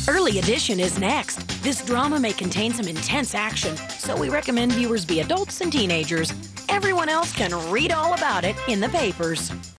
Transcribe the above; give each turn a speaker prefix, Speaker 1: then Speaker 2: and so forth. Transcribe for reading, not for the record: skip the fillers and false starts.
Speaker 1: Early Edition is next. This drama may contain some intense action, so we recommend viewers be adults and teenagers. Everyone else can read all about it in the papers.